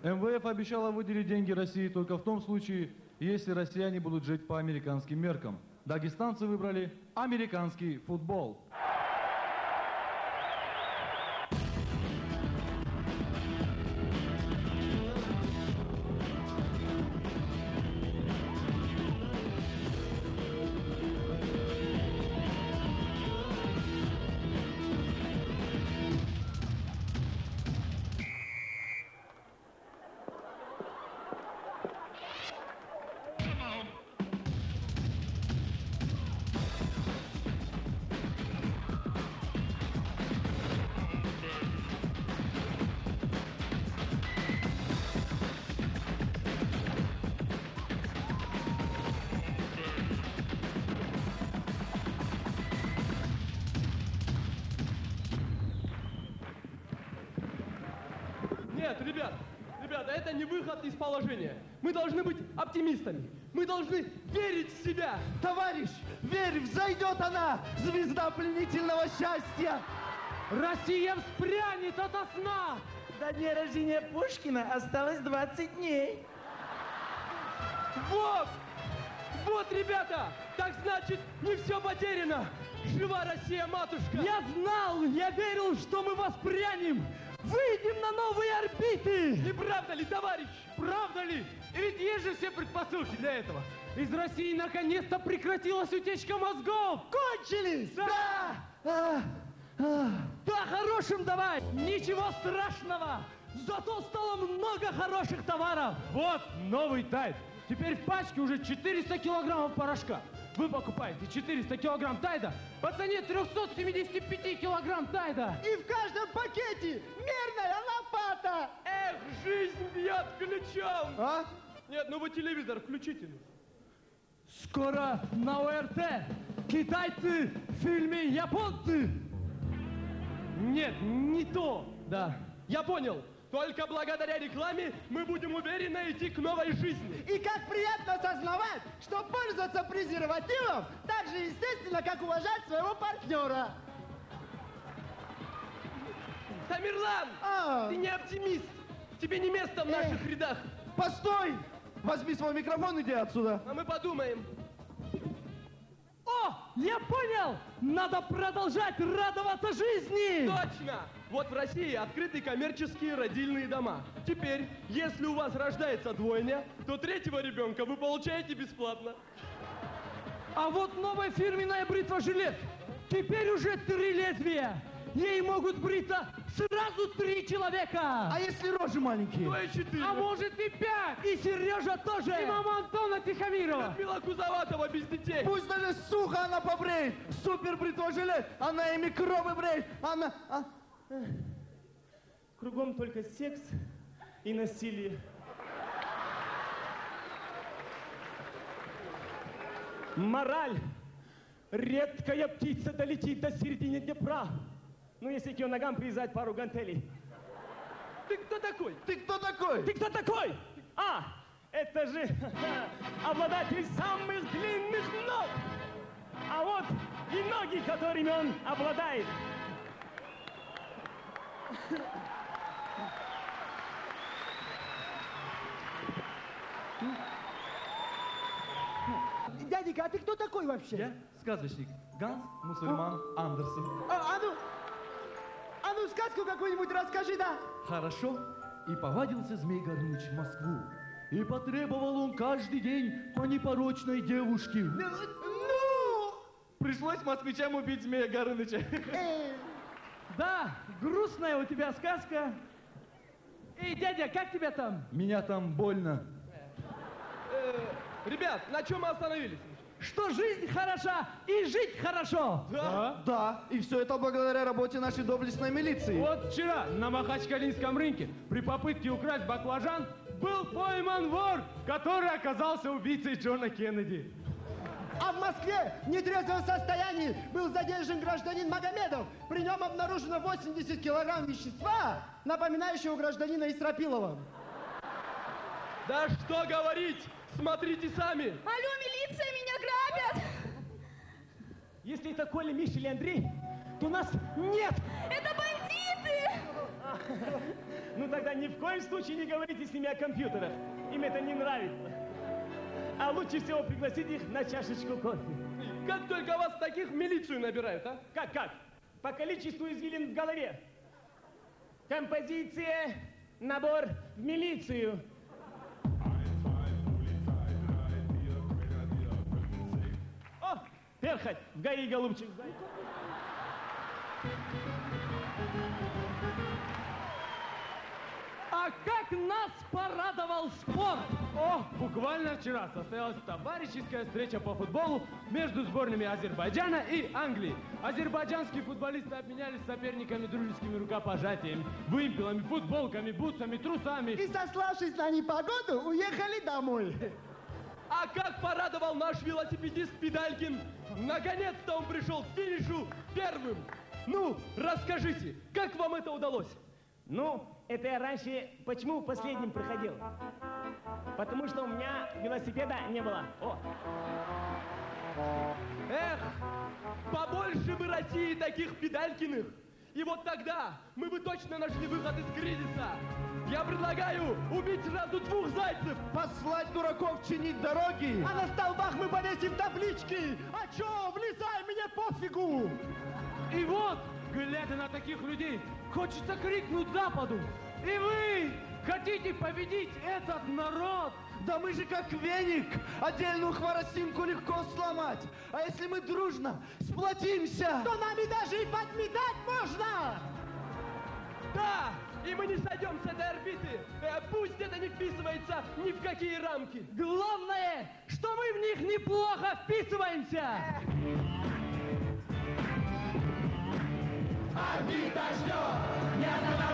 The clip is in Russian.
МВФ обещала выделить деньги России только в том случае, если россияне будут жить по американским меркам. Дагестанцы выбрали американский футбол. Нет, ребята, это не выход из положения. Мы должны быть оптимистами. Мы должны верить в себя. Товарищ, верь, взойдет она, звезда пленительного счастья. Россия вспрянет ото сна. До дня рождения Пушкина осталось 20 дней. Вот, ребята, так значит, не все потеряно. Жива Россия, матушка. Я знал, я верил, что мы воспрянем. Выйдем на новые орбиты! Не правда ли, товарищ? Правда ли? И ведь есть же все предпосылки для этого. Из России наконец-то прекратилась утечка мозгов! Кончились! Да! Да, хорошим давай! Ничего страшного! Зато стало много хороших товаров! Вот новый тайд! Теперь в пачке уже 400 килограммов порошка. Вы покупаете 400 килограмм тайда по цене 375 килограмм тайда. И в каждом пакете мерная лопата. Эх, жизнь бьет ключом. А? Нет, ну вы телевизор включите. Скоро на ОРТ китайцы в фильме «Японцы». Нет, не то. Да, я понял. Только благодаря рекламе мы будем уверенно идти к новой жизни. И как приятно осознавать, что пользоваться презервативом так же естественно, как уважать своего партнера. Тамерлан, ты не оптимист. Тебе не место в наших рядах. Постой! Возьми свой микрофон, иди отсюда. А мы подумаем. О, я понял! Надо продолжать радоваться жизни! Точно! Вот в России открыты коммерческие родильные дома. Теперь, если у вас рождается двойня, то третьего ребенка вы получаете бесплатно. А вот новая фирменная бритва-жилет. Теперь уже 3 лезвия. Ей могут бриться сразу 3 человека. А если рожи маленькие? Ну и 4. А может и 5. И Сережа тоже. И мама Антона Тихомирова. Людмила Кузоватова без детей. Пусть даже сухо она побреет. Супер бритва-жилет. Она и микробы бреет. Она... Кругом только секс и насилие. Мораль. Редкая птица долетит до середины Днепра. Ну, если к ее ногам привязать пару гантелей. Ты кто такой? Ты кто такой? Ты кто такой? А, это же обладатель самых длинных ног. А вот и ноги, которыми он обладает. Дяденька, а ты кто такой вообще? Я сказочник Ганс Мусульман Андерсен. А ну сказку какую-нибудь расскажи, да? Хорошо. И повадился Змей Горыныч в Москву. И потребовал он каждый день по непорочной девушке. Ну! Пришлось москвичам убить Змея Горыныча. Да, грустная у тебя сказка. Эй, дядя, как тебя там? Меня там больно. Ребят, на чем мы остановились? Что жизнь хороша и жить хорошо. Да, и все это благодаря работе нашей доблестной милиции. Вот вчера на Махачкалинском рынке при попытке украсть баклажан был пойман вор, который оказался убийцей Джона Кеннеди. А в Москве в нетрезвом состоянии был задержан гражданин Магомедов. При нем обнаружено 80 килограмм вещества, напоминающего гражданина Исрапилова. Да что говорить! Смотрите сами! Алло, милиция, меня грабят! Если это Коля, Миша или Андрей, то нас нет! Это бандиты! Ну тогда ни в коем случае не говорите с ними о компьютерах. Им это не нравится. А лучше всего пригласить их на чашечку кофе. Как только вас таких в милицию набирают, а? Как? По количеству извилин в голове. Композиция, набор в милицию. О, Перхоть, в ГАИ, голубчик, в ГАИ. А как нас порадовал спорт! О, буквально вчера состоялась товарищеская встреча по футболу между сборными Азербайджана и Англии. Азербайджанские футболисты обменялись с соперниками дружескими рукопожатиями, вымпелами, футболками, бутсами, трусами. И, сославшись на непогоду, уехали домой. А как порадовал наш велосипедист Педалькин! Наконец-то он пришел к финишу первым! Ну, расскажите, как вам это удалось? Ну, это я раньше почему последним приходил? Потому что у меня велосипеда не было. О. Эх, побольше бы России таких Педалькиных! И вот тогда мы бы точно нашли выход из кризиса! Я предлагаю убить сразу двух зайцев! Послать дураков чинить дороги. А на столбах мы повесим таблички. А чё, влезай, мне пофигу. И вот, глядя на таких людей, хочется крикнуть Западу. И вы хотите победить этот народ? Да мы же как веник. Отдельную хворостинку легко сломать. А если мы дружно сплотимся, то нами даже и подметать можно. Да! И мы не сойдем с этой орбиты! Пусть это не вписывается ни в какие рамки! Главное, что мы в них неплохо вписываемся! Орбита ждет, не останавливайся.